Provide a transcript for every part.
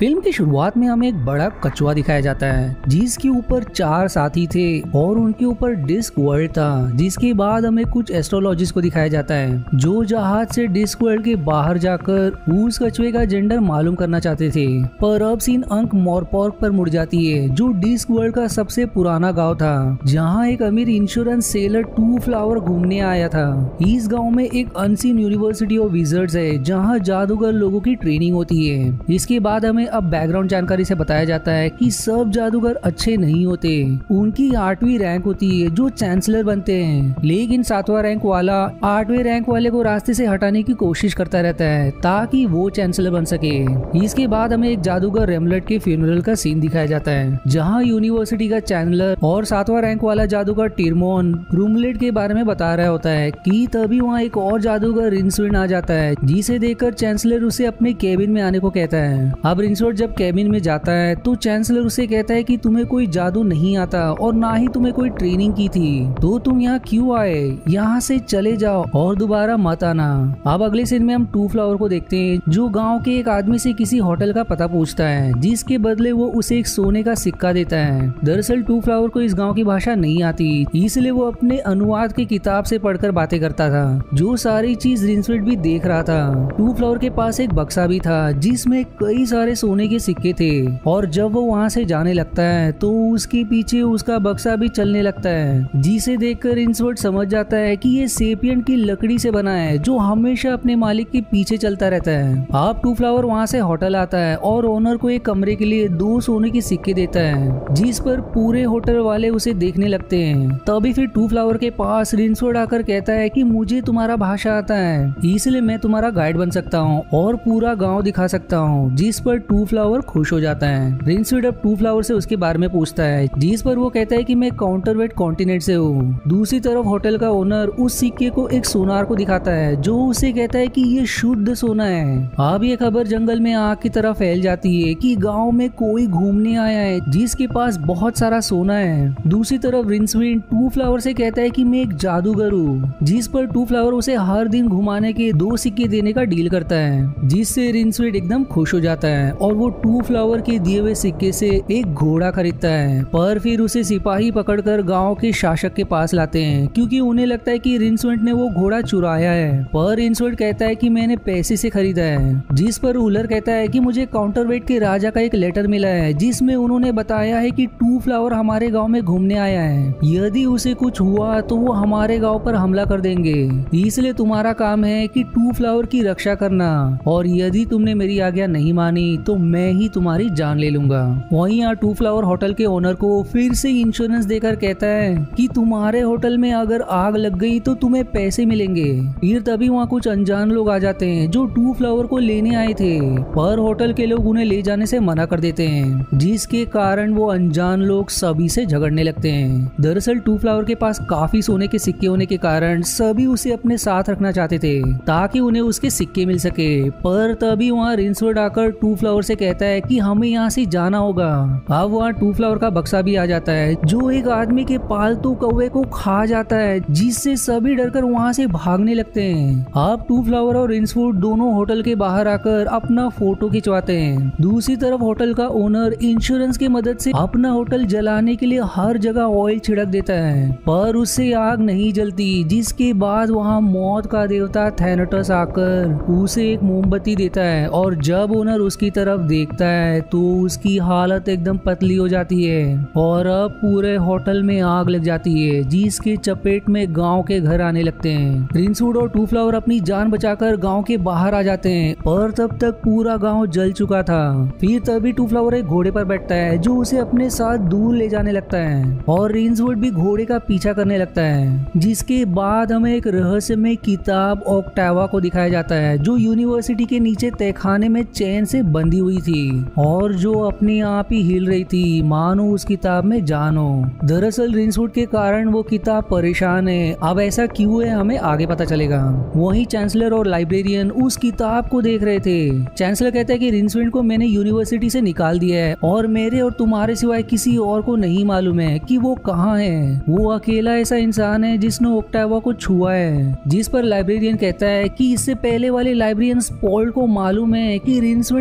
Film की शुरुआत में हमें एक बड़ा कछुआ दिखाया जाता है जिसके ऊपर 4 साथी थे और उनके ऊपर डिस्क वर्ल्ड था। जिसके बाद हमें कुछ एस्ट्रोलॉजिस्ट को दिखाया जाता है जो जहाज से डिस्क वर्ल्ड के बाहर जाकर उस कछुए का जेंडर मालूम करना चाहते थे। पर अब सीन अंक मोरपॉर्क पर मुड़ जाती है जो डिस्क वर्ल्ड का सबसे पुराना गांव था जहां एक अमीर इंश्योरेंस सेलर टू फ्लावर घूमने आया था। इस गांव में एक अनसीन यूनिवर्सिटी ऑफ विजर्ड्स है जहां जादूगर लोगों की ट्रेनिंग होती है। इसके बाद हमें अब बैकग्राउंड जानकारी से बताया जाता है कि सब जादूगर अच्छे नहीं होते, उनकी 8वीं रैंक होती है जो चांसलर बनते हैं, लेकिन 7वां रैंक वाला 8वें रैंक वाले को रास्ते से हटाने की कोशिश करता रहता है ताकि वो चांसलर बन सके। इसके बाद हमें एक जादूगर रेमलेट के फ्यूनरल का सीन दिखाया जाता है जहाँ यूनिवर्सिटी का चांसलर और 7वां रैंक वाला जादूगर टिरमोन रूमलेट के बारे में बता रहा होता है कि तभी वहाँ एक और जादूगर रिंसविंड आ जाता है जिसे देखकर चांसलर उसे अपने केबिन में आने को कहता है। अब रिंसविंड जब केबिन में जाता है तो चांसलर उसे कहता है कि तुम्हें कोई जादू नहीं आता और ना ही तुम्हें कोई ट्रेनिंग की थी, तो तुम यहाँ क्यों आए, यहाँ से चले जाओ और दोबारा मत आना। अब अगले सीन में हम टू फ्लावर को देखते हैं जो गांव के एक आदमी से किसी होटल का पता पूछता है जिसके बदले वो उसे एक सोने का सिक्का देता है। दरअसल टू फ्लावर को इस गाँव की भाषा नहीं आती इसलिए वो अपने अनुवाद की किताब से पढ़कर बातें करता था। जो सारी चीज रिंसविंड भी देख रहा था। टू फ्लावर के पास एक बक्सा भी था जिसमें कई सारे सोने के सिक्के थे और जब वो वहाँ से जाने लगता है तो उसके पीछे उसका बक्सा भी चलने लगता है जिसे देखकर रिंसविंड समझ जाता है कि ये सेपियंट की लकड़ी से बना है जो हमेशा अपने मालिक के पीछे चलता रहता है। अब टू फ्लावर वहाँ से होटल आता है और ओनर को एक कमरे के लिए 2 सोने के सिक्के देता है जिस पर पूरे होटल वाले उसे देखने लगते हैं। तभी फिर टू फ्लावर के पास रिंसविंड आकर कहता है कि मुझे तुम्हारा भाषा आता है इसलिए मैं तुम्हारा गाइड बन सकता हूँ और पूरा गाँव दिखा सकता हूँ, जिस पर टू फ्लावर खुश हो जाता है। रिंसविंड अब टू फ्लावर से उसके बारे में पूछता है जिस पर वो कहता है कि मैं काउंटरवेट कॉन्टिनेंट से हूँ। दूसरी तरफ होटल का ओनर उस सिक्के को एक सोनार को दिखाता है जो उसे कहता है कि ये शुद्ध सोना है। अब ये खबर जंगल में आग की तरह फैल जाती है कि गांव में कोई घूमने आया है जिसके पास बहुत सारा सोना है। दूसरी तरफ रिंसविंड टू फ्लावर से कहता है कि मैं एक जादूगर हूँ, जिस पर टू फ्लावर उसे हर दिन घुमाने के 2 सिक्के देने का डील करता है जिससे रिंसविंड एकदम खुश हो जाता है और वो टू फ्लावर के दिए हुए सिक्के से एक घोड़ा खरीदता है। पर फिर उसे सिपाही पकड़कर गांव के शासक के पास लाते हैं क्योंकि उन्हें लगता है कि रिंसविंड ने वो घोड़ा चुराया है। पर रिंसविंड कहता है कि मैंने पैसे से खरीदा है, जिस पर उलर कहता है कि मुझे काउंटरवेट के राजा का एक लेटर मिला है जिसमें उन्होंने बताया है कि टू फ्लावर हमारे गाँव में घूमने आया है, यदि उसे कुछ हुआ तो वो हमारे गाँव पर हमला कर देंगे, इसलिए तुम्हारा काम है कि टू फ्लावर की रक्षा करना और यदि तुमने मेरी आज्ञा नहीं मानी तो मैं ही तुम्हारी जान ले लूंगा। वहीं यहाँ टू फ्लावर होटल के ओनर को फिर से इंश्योरेंस देकर कहता है कि तुम्हारे होटल में अगर आग लग गई तो तुम्हें पैसे मिलेंगे। फिर तभी वहाँ कुछ अनजान लोग आ जाते हैं जो टू फ्लावर को लेने आए थे, पर होटल के लोग उन्हें ले जाने से मना कर देते हैं जिसके कारण वो अनजान लोग सभी से झगड़ने लगते हैं। दरअसल टू फ्लावर के पास काफी सोने के सिक्के होने के कारण सभी उसे अपने साथ रखना चाहते थे ताकि उन्हें उसके सिक्के मिल सके। पर तभी वहाँ रिंसविंड आकर टू फ्लावर से कहता है कि हमें यहाँ से जाना होगा। अब वहाँ टू फ्लावर का बक्सा भी आ जाता है जो एक आदमी के पालतू कौवे को खा जाता है जिससे सभी डरकर वहाँ से भागने लगते हैं। अब टू फ्लावर और रिंसविंड दोनों होटल के बाहर आकर अपना फोटो खिंचवाते हैं। दूसरी तरफ होटल का ओनर इंश्योरेंस की मदद से अपना होटल जलाने के लिए हर जगह ऑयल छिड़क देता है पर उससे आग नहीं जलती, जिसके बाद वहाँ मौत का देवता थैनोटस आकर उसे एक मोमबत्ती देता है और जब ओनर उसकी तरफ देखता है तो उसकी हालत एकदम पतली हो जाती है और अब पूरे होटल में आग लग जाती है जिसके चपेट में गांव के घर आने लगते हैं। रिंसविंड और टू फ्लावर अपनी जान बचाकर गांव के बाहर आ जाते हैं पर तब तक पूरा गांव जल चुका था। फिर तभी टू फ्लावर एक घोड़े पर बैठता है जो उसे अपने साथ दूर ले जाने लगता है और रिंसविंड भी घोड़े का पीछा करने लगता है। जिसके बाद हमें एक रहस्यमय किताब ओक्टावा को दिखाया जाता है जो यूनिवर्सिटी के नीचे तहखाने में चैन से बंधी हुई थी और जो अपने आप ही हिल रही थी मानो उस किताब में जान हो। दरअसल रिंसविंड के कारण वो किताब परेशान है। अब ऐसा क्यों है हमें आगे पता चलेगा। वहीं चांसलर और लाइब्रेरियन उस किताब को देख रहे थे। चांसलर कहता है कि रिंसविंड को मैंने यूनिवर्सिटी से निकाल दिया है और मेरे और तुम्हारे सिवाय किसी और को नहीं मालूम है कि वो कहाँ है। वो अकेला ऐसा इंसान है जिसने ओक्टावा को छुआ है। जिस पर लाइब्रेरियन कहता है कि इससे पहले वाले लाइब्रेरियन पॉल को मालूम है कि रिंसविंड कहाँ है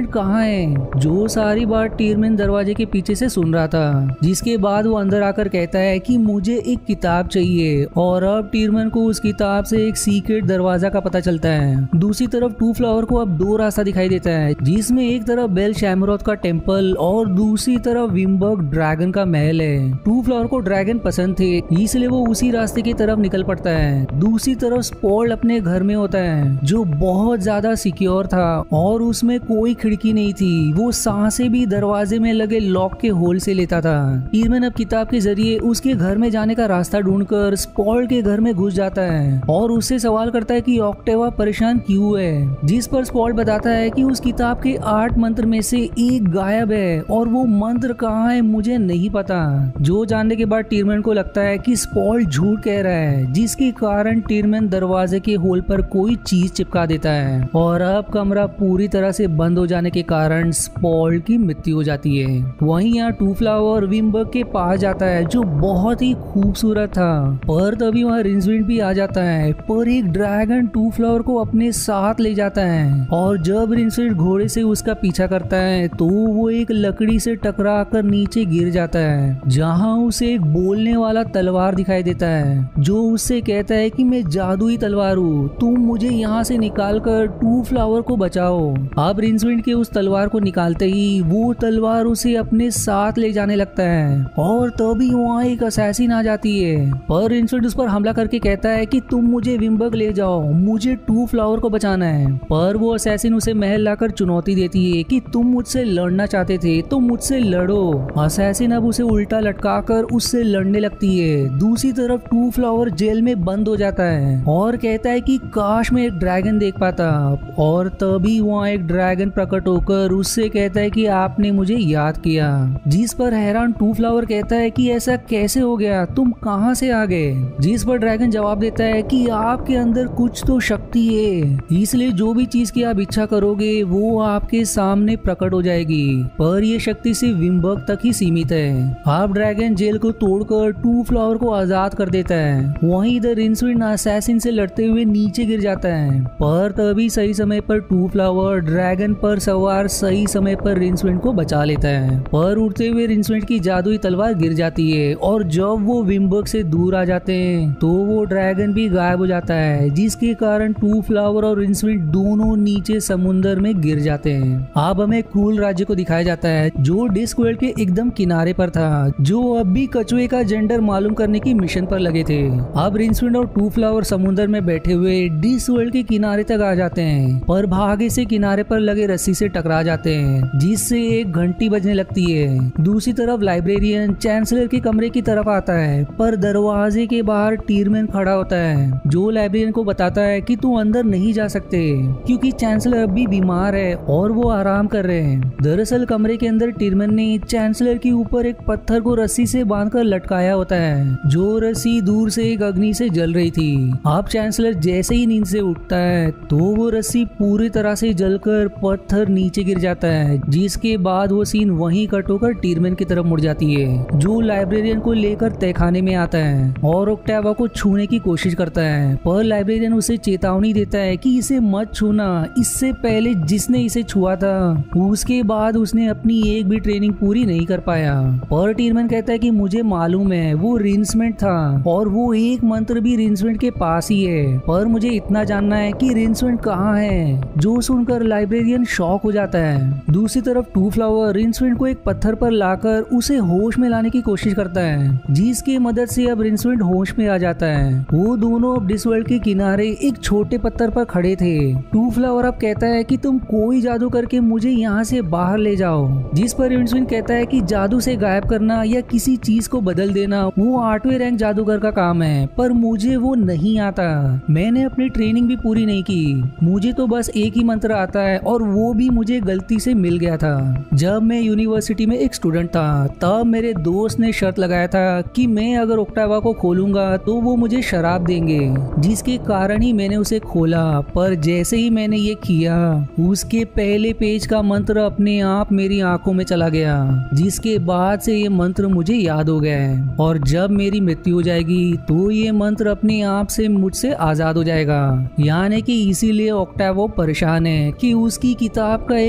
है जो सारी बात टीरमैन दरवाजे के पीछे से सुन रहा था। जिसके बाद वो अंदर आकर कहता है कि मुझे एक किताब चाहिए और अब टीरमैन को उस किताब से एक सीक्रेट दरवाजा का पता चलता है। दूसरी तरफ टू फ्लावर को अब दो रास्ता दिखाई देता है, जिसमें एक तरफ बेल शैमरोथ का टेम्पल और दूसरी तरफ विम्बर्ग ड्रैगन का महल है। टू फ्लावर को ड्रैगन पसंद थे, इसलिए वो उसी रास्ते की तरफ निकल पड़ता है। दूसरी तरफ स्पॉल अपने घर में होता है जो बहुत ज्यादा सिक्योर था और उसमें कोई खिड़की नहीं थी। वो सांसें भी दरवाजे में लगे लॉक के होल से लेता था। टीरमैन अब किताब के जरिए उसके घर में जाने का रास्ता ढूंढकर स्पॉल के घर में घुस जाता है और उससे सवाल करता है कि ऑक्टेवा परेशान क्यों है। जिस पर स्पॉल बताता है कि उस किताब के 8 मंत्र में से एक गायब है और वो मंत्र कहाँ है मुझे नहीं पता। जो जानने के बाद टीरमैन को लगता है कि स्पॉल झूठ कह रहा है, जिसके कारण टीरमैन दरवाजे के होल पर कोई चीज चिपका देता है और अब कमरा पूरी तरह से बंद हो जाने के कारण स्पॉल की मृत्यु हो जाती है। वहीं यहाँ टू फ्लावर विम्बर्ग के पास जाता है जो बहुत ही खूबसूरत था, पर तभी वहाँ रिंसविंड भी आ जाता है। पर एक ड्रैगन टू फ्लावर को अपने साथ ले जाता है और जब रिंसविंड घोड़े से उसका पीछा करता है तो वो एक लकड़ी से टकरा कर नीचे गिर जाता है, जहाँ उसे एक बोलने वाला तलवार दिखाई देता है जो उससे कहता है कि मैं जादुई तलवार हूँ, तुम मुझे यहाँ से निकाल कर टू फ्लावर को बचाओ। अब रिंसविंड के उस तलवार को निकालते ही वो तलवार उसे अपने साथ ले जाने लगता है और तभी वहाँ एक असैसिन आ जाती है। पर रिंसविंड उस पर हमला करके कहता है कि तुम मुझे विम्बर्ग ले जाओ, मुझे टू फ्लावर को बचाना है। पर वो असैसिन उसे महल लाकर चुनौती देती है कि तुम मुझसे लड़ना चाहते थे तो मुझसे लड़ो। असैसिन अब उसे उल्टा लटकाकर उससे लड़ने लगती है। दूसरी तरफ टू फ्लावर जेल में बंद हो जाता है और कहता है कि काश मैं एक ड्रैगन देख पाता। और तभी वहाँ एक ड्रैगन प्रकट होकर उससे कहता है कि आपने मुझे याद किया। जिस पर हैरान टू फ्लावर कहता है कि ऐसा कैसे हो गया, तुम कहाँ से आ गए। जिस पर ड्रैगन जवाब देता है कि आपके अंदर कुछ तो शक्ति है, इसलिए जो भी चीज की आप इच्छा करोगे वो आपके सामने प्रकट हो जाएगी, पर ये शक्ति सिर्फ विम्बर्ग तक ही सीमित है। अब ड्रैगन जेल को तोड़कर टू फ्लावर को आजाद कर देता है। वहीं इधर रिंसविंड असैसिन से लड़ते हुए नीचे गिर जाता है, पर तभी सही समय पर टू फ्लावर ड्रैगन पर सवार सही समय पर रिंसविंड को बचा लेता है। पर उड़ते हुए रिंसविंड की जादुई तलवार गिर जाती है और जब वो विम्बर्ग से दूर आ जाते हैं तो वो ड्रैगन भी गायब हो जाता है, जिसके कारण टू फ्लावर और रिंसविंड दोनों नीचे समुद्र में गिर जाते हैं। अब हमें क्रूल राज्य को दिखाया जाता है जो डिस्कवर्ल्ड के एकदम किनारे पर था, जो अब भी कछुए का जेंडर मालूम करने की मिशन पर लगे थे। अब रिंसविंड और टू फ्लावर समुद्र में बैठे हुए डिस्कवर्ल्ड के किनारे तक आ जाते हैं, पर भागे से किनारे पर लगे रस्सी से टकरा जाते हैं, जिससे एक घंटी बजने लगती है। दूसरी तरफ लाइब्रेरियन चांसलर के कमरे की तरफ आता है, पर दरवाजे के बाहर टीरमैन खड़ा होता है जो लाइब्रेरियन को बताता है कि तू अंदर नहीं जा सकते क्योंकि चांसलर अभी बीमार है और वो आराम कर रहे हैं। दरअसल कमरे के अंदर टीरमैन ने चांसलर के ऊपर एक पत्थर को रस्सी से बांधकर लटकाया होता है, जो रस्सी दूर से एक अग्नि से जल रही थी। अब चांसलर जैसे ही नींद से उठता है तो वो रस्सी पूरी तरह से जलकर पत्थर नीचे गिर जाता है, जिसके बाद वो सीन वहीं कट होकर टीरमैन की तरफ मुड़ जाती है जो लाइब्रेरियन को लेकर तहखाने में आता है और ऑक्टेवा को छूने की कोशिश करता है। पर लाइब्रेरियन उसे चेतावनी देता है कि इसे मत छूना, इससे पहले जिसने इसे छुआ था उसके बाद उसने अपनी एक भी ट्रेनिंग पूरी नहीं कर पाया। पर टीरमैन कहता है कि मुझे मालूम है वो रिंसविंड था और वो एक मंत्र भी रिंसविंड के पास ही है, पर मुझे इतना जानना है कि रिंसविंड कहाँ है। जो सुनकर लाइब्रेरियन शॉक हो जाता है। दूसरी तरफ टू फ्लावर रिंसविंड को एक पत्थर पर लाकर उसे होश में लाने की कोशिश करता है, जिसकी मदद से अब रिंसविंड होश में आ जाता है। वो दोनों अब डिस्कवर्ल्ड के किनारे एक छोटे पत्थर पर खड़े थे। टू फ्लावर अब कहता है कि तुम कोई जादू करके मुझे यहाँ से बाहर ले जाओ, जिस पर रिंसविंड कहता है कि जादू से गायब करना या किसी चीज को बदल देना वो 8वें रैंक जादूगर का काम है, पर मुझे वो नहीं आता। मैंने अपनी ट्रेनिंग भी पूरी नहीं की, मुझे तो बस एक ही मंत्र आता है और वो भी मुझे गलती से मिल गया था। जब मैं यूनिवर्सिटी में एक स्टूडेंट था तब मेरे दोस्त ने शर्त लगाया था कि मैं अगर ऑक्टेवा को खोलूंगा तो वो मुझे शराब देंगे, जिसके कारण ही मैंने उसे खोला। पर जैसे ही मैंने ये किया उसके पहले पेज का मंत्र अपने आप मेरी आंखों में चला गया, जिसके बाद से ये मंत्र मुझे याद हो गया है और जब मेरी मृत्यु हो जाएगी तो ये मंत्र अपने आप से मुझसे आजाद हो जाएगा। यानी कि इसीलिए ऑक्टेवा परेशान है कि उसकी किताब का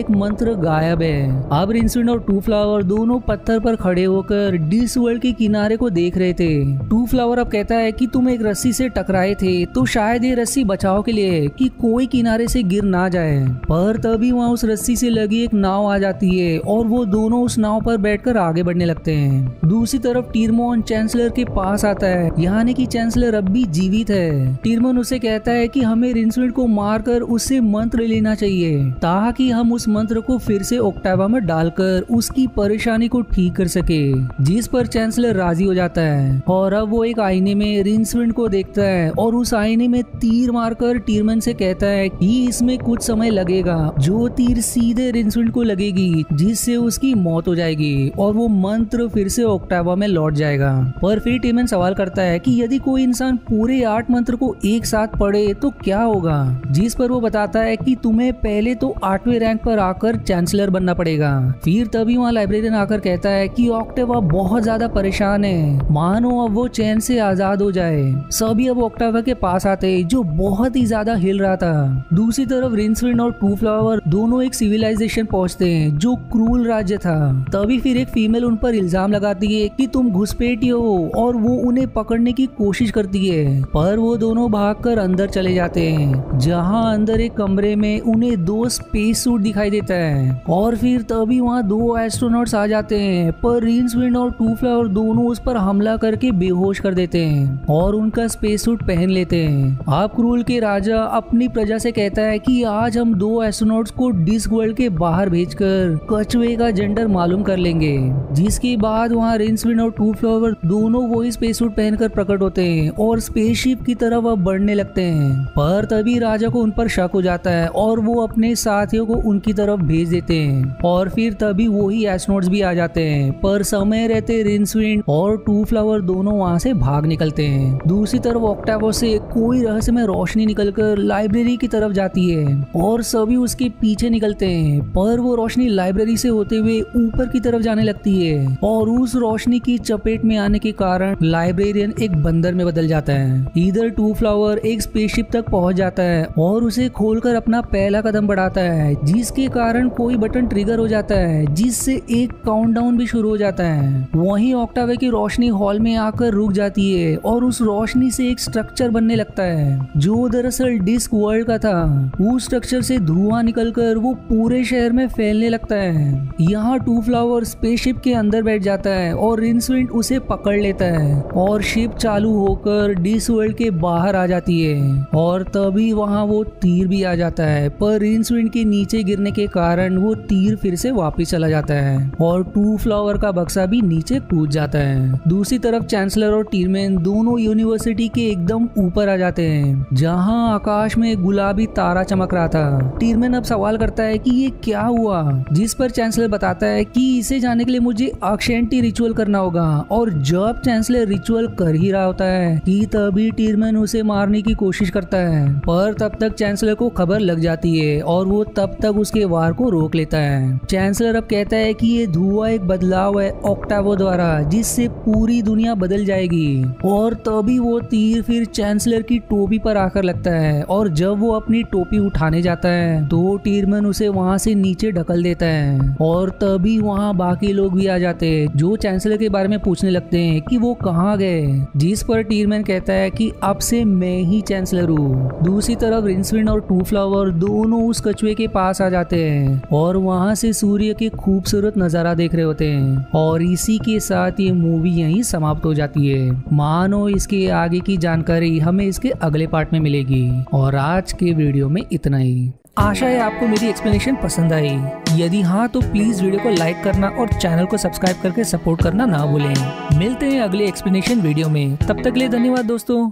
एक मंत्र गायब है। अब रिंसविंड और टू फ्लावर दोनों पत्थर पर खड़े होकर डिस वर्ल्ड के किनारे को देख रहे थे। टू फ्लावर अब कहता है कि तुम एक रस्सी से टकराए थे तो शायद ये रस्सी बचाव के लिए कि कोई किनारे से गिर ना जाए, पर तभी वहाँ उस रस्सी से लगी एक नाव आ जाती है और वो दोनों उस नाव पर बैठकर आगे बढ़ने लगते हैं। दूसरी तरफ टीरमोन चांसलर के पास आता है, यानी कि चांसलर अब भी जीवित है। टीरमोन उसे कहता है कि हमें रिंसविंड को मारकर उससे मंत्र लेना चाहिए ताकि हम उस मंत्र को फिर से ओक्टावा में डालकर उसकी परेशानी को ठीक कर सके, जिस पर चांसलर राजी हो जाता है। और अब वो एक आईने में रिंसविंड को देखता है और उस आईने में तीर मारकर टीरमोन से कहता है कि इसमें कुछ समय लगेगा, जो तीर सीधे रिंसविंड को लगेगी जिससे उसकी मौत हो जाएगी और वो मंत्र फिर से ओक्टावा में लौट जाएगा। पर फिर टीरमोन सवाल करता है कि यदि कोई इंसान पूरे 8 मंत्र को एक साथ पढ़े तो क्या होगा, जिस पर वो बताता है कि तुम्हें पहले तो 8वें रैंक पर आकर चांसलर बनना पड़ेगा। फिर तभी वहाँ लाइब्रेरियन आकर कहता है कि ओक्टावा बहुत ज्यादा परेशान है, मानो अब वो चैन से आजाद हो जाए। सभी अब ओक्टावा के पास आते जो बहुत ही ज्यादा हिल रहा था। दूसरी तरफ रिंसविंड और टू फ्लावर दोनों एक सिविलाइजेशन पहुंचते हैं जो क्रूल राज्य था। तभी फिर एक फीमेल उन पर इल्जाम लगाती है कि तुम घुसपैठी हो और वो उन्हें पकड़ने की कोशिश करती है, पर वो दोनों भागकर अंदर चले जाते हैं, जहां अंदर एक कमरे में उन्हें 2 स्पेस सूट दिखाई देता है। और फिर तभी वहां 2 एस्ट्रोनॉट्स आ जाते हैं, पर रिंसविंड और टू फ्लावर दोनों उस पर हमला करके बेहोश कर देते हैं और उनका स्पेस सूट पहन लेते हैं। आप क्रूल के राजा अपनी प्रजा से कहता है कि आज हम 2 एस्ट्रोनॉट्स को डिस्क वर्ल्ड के बाहर भेजकर कछुए का जेंडर मालूम कर लेंगे, जिसके बाद वहाँ रिंसविंड और टू फ्लावर दोनों वही स्पेस सूट पहनकर प्रकट होते हैं और स्पेसशिप की तरफ अब बढ़ने लगते हैं। पर तभी राजा को उन पर शक हो जाता है और वो अपने साथियों को उनकी तरफ भेज देते हैं और फिर तभी वही एस्ट्रोनॉट्स भी आ जाते हैं, पर समय रहते रिंसविंड और टू फ्लावर दोनों वहाँ से भाग निकलते हैं। दूसरी तरफ ओक्टावा से कोई रहस्यमय रोशनी निकलकर लाइब्रेरी की तरफ जाती है और सभी उसके पीछे निकलते हैं, पर वो रोशनी लाइब्रेरी से होते हुए ऊपर की तरफ जाने लगती है और उस रोशनी की चपेट में आने के कारण लाइब्रेरियन एक बंदर में बदल जाता है। इधर टू फ्लावर एक स्पेसशिप तक पहुंच जाता है और उसे खोलकर अपना पहला कदम बढ़ाता है, जिसके कारण कोई बटन ट्रिगर हो जाता है जिससे एक काउंटडाउन भी शुरू हो जाता है। वहीं ओक्टावा की रोशनी हॉल में आकर रुक जाती है और उस रोशनी से एक स्ट्रक्चर बनने लगता है जो दरअसल डिस्क वर्ल्ड का था। उस स्ट्रक्चर से धुआं निकलकर वो पूरे शहर में फैलने लगता है। यहाँ टू फ्लावर स्पेसशिप के अंदर बैठ जाता है और रिंसविंड उसे पकड़ लेता है और शिप चालू होकर डिस्क वर्ल्ड के बाहर आ जाती है और तभी वहाँ वो तीर भी आ जाता है, पर रिंसविंड के नीचे गिरने के कारण वो तीर फिर से वापस चला जाता है और टू फ्लावर का बक्सा भी नीचे कूद जाता है। दूसरी तरफ चांसलर और टीरमैन दोनों यूनिवर्सिटी के एकदम ऊपर आ जाते हैं, जहाँ आकाश में गुलाबी तारा चमक रहा था। टीरमैन अब सवाल करता है कि ये क्या हुआ, जिस पर चांसलर बताता है कि इसे जाने के लिए मुझे अक्षेंटी रिचुअल करना होगा। और जब चांसलर रिचुअल कर ही रहा होता है कि तभी टीरमैन उसे मारने की कोशिश करता है, पर तब तक चांसलर को खबर लग जाती है और वो तब तक उसके वार को रोक लेता है। चांसलर अब कहता है कि ये धुआं एक बदलाव है ओक्टावा द्वारा, जिससे पूरी दुनिया बदल जाएगी। और तभी वो तीर फिर चांसलर की टोपी पर आकर लगता है और जब वो अपनी टोपी उठाने जाता है तो टीरमैन उसे वहाँ से नीचे ढकल देता है और तभी वहाँ बाकी लोग भी आ जाते हैं जो चांसलर के बारे में पूछने लगते हैं कि वो कहाँ गए, जिस पर टीरमैन कहता है कि अब से मैं ही चांसलर हूँ। दूसरी तरफ रिंसविंड और टू फ्लावर दोनों उस कछुए के पास आ जाते हैं और वहाँ से सूर्य के खूबसूरत नजारा देख रहे होते हैं और इसी के साथ ये मूवी यहीं समाप्त हो जाती है। मानो इसके आगे की जानकारी हमें इसके अगले पार्ट में मिलेगी। और आज के वीडियो में इतना ही। आशा है आपको मेरी एक्सप्लेनेशन पसंद आई। यदि हाँ तो प्लीज वीडियो को लाइक करना और चैनल को सब्सक्राइब करके सपोर्ट करना ना भूलें। मिलते हैं अगले एक्सप्लेनेशन वीडियो में, तब तक के लिए धन्यवाद दोस्तों।